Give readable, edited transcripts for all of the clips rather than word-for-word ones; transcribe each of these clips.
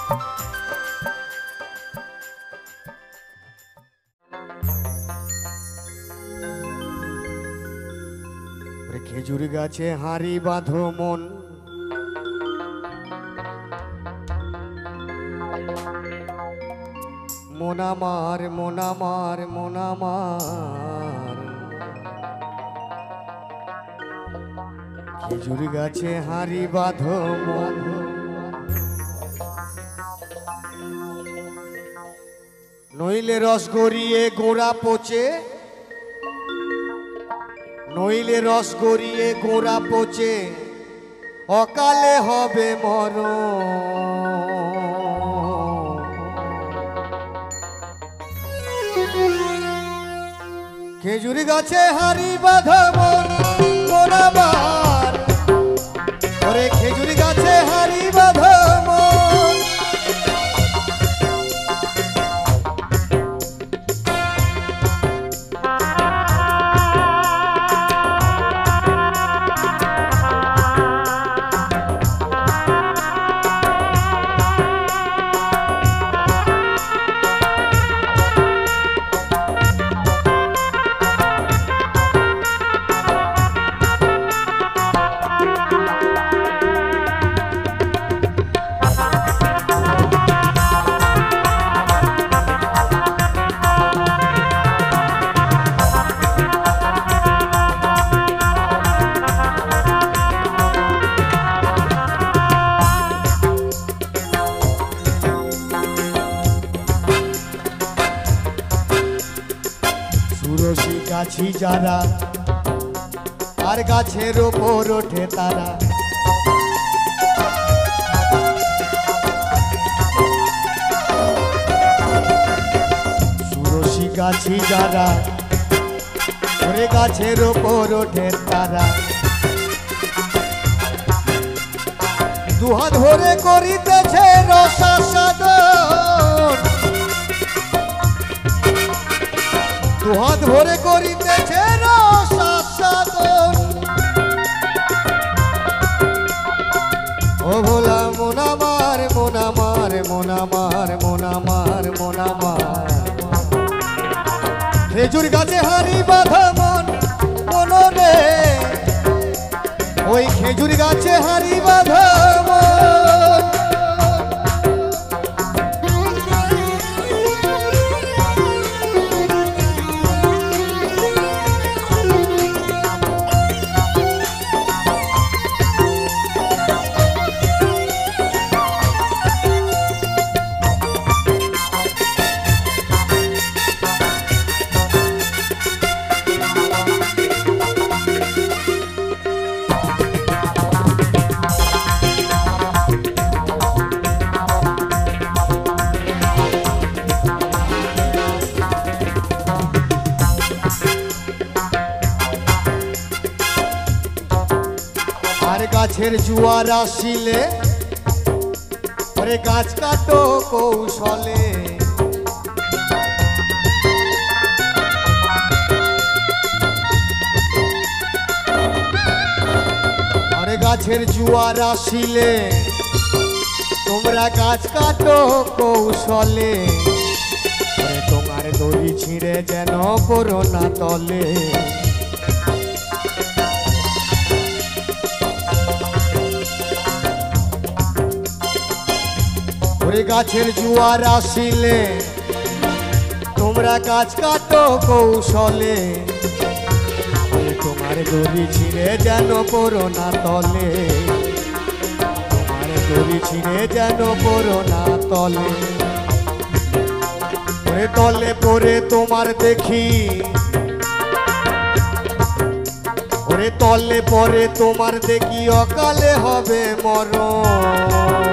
খেজুর গাছে হাঁড়ি বাঁধো মন, মন আমার মন আমার মন আমার। খেজুর গাছে হাঁড়ি বাঁধো মন, নইলে রস গড়িয়ে গোড়া পচে, নইলে রস গড়িয়ে গোড়া পচে অকালে হবে মরণ। খেজুর গাছে হাঁড়ি বাঁধা মন মন আমার, ওরে খেজুর গাছে হাঁড়ি বাঁধা মন। সুরসী গাছি যারা আর গাছের ওপর ওঠে তারা, সুরসী গাছি যারা ওরে গাছের ওপর ওঠে তারা, দুহাত ভরে করিতেছে রসাস্বাদন, দুহাত ভরে করিতেছে রসাস্বাদন। ও ভোলা মন আমার মন আমার মন আমার মন আমার মন আমার। খেজুর গাছে হাঁড়ি বাঁধা মন মন রে, ওই খেজুর গাছে হাঁড়ি বাঁধা মন। আর গাছের জুয়ার আসিলে ওরে গাছ কাটো কৌশলে, আরে গাছের জুয়ার আসিলে তোমরা গাছ কাটো কৌশলে, তোমার দড়ি ছিঁড়ে যেন পড়ো না তলে। ওরে গাছের জুয়ার আসিলে তোমরা গাছ কাটো কৌশলে, তোমার দড়ি ছিঁড়ে যেন পড়ো না তলে, তোমার দড়ি ছিঁড়ে যেন পড়ো না তলে। ওরে তলে পড়ে তোমার দেখি, ওরে তলে পড়ে তোমার দেখি অকালে হবে মরণ।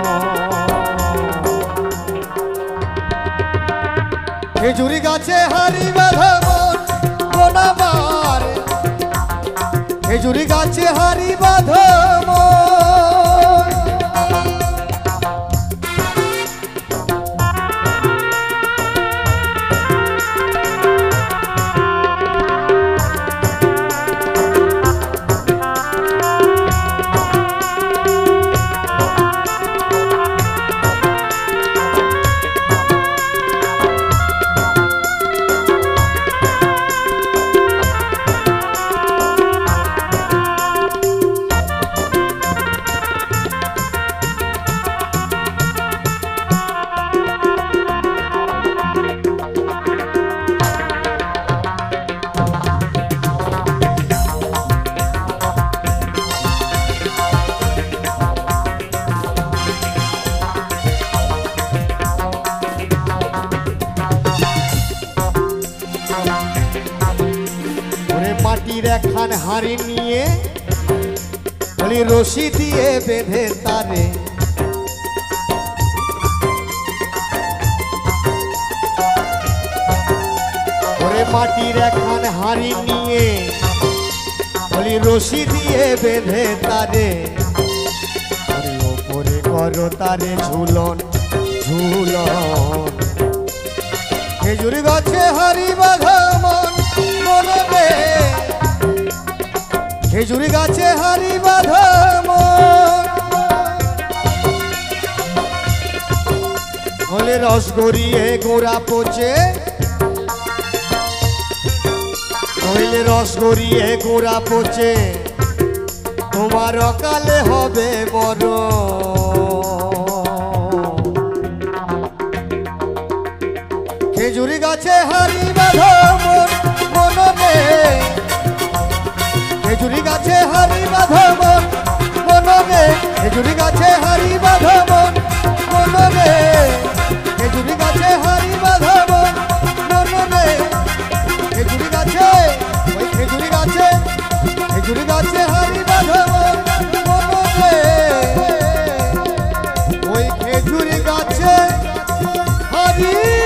খেজুর গাছে হাঁড়ি বাঁধা মন মন আমার, খেজুর গাছে হাঁড়ি বাঁধা মন। মাটির একখান হাড়ি নিয়ে বলি রশি দিয়ে বেঁধে তারে ওরে মাটির একখান হাড়ি নিয়ে বলি রশি দিয়ে বেঁধে তারে ওপরে করো তারে ঝুলন ঝুলন খেজুর গাছে হাড়ি বাঁধা মন মনবে খেজুর গাছে হাড়ি বাঁধা মন হলে রস গড়িয়ে গোড়া পচে হইলে রস গড়িয়ে গোড়া পচে তোমার অকালে হবে বড় খেজুরি গাছে হাড়ি বাঁধা মন মনবে খেজুরি গাছে হাড়ি বাঁধা মন মনবে খেজুরি গাছে হাড়ি বাঁধা মন মনবে খেজুরি গাছে হাড়ি বাঁধা মন মনবে খেজুরি গাছে ওই খেজুরি গাছে হাড়ি বাঁধা মন মনবে ওই খেজুরি গাছে হাড়ি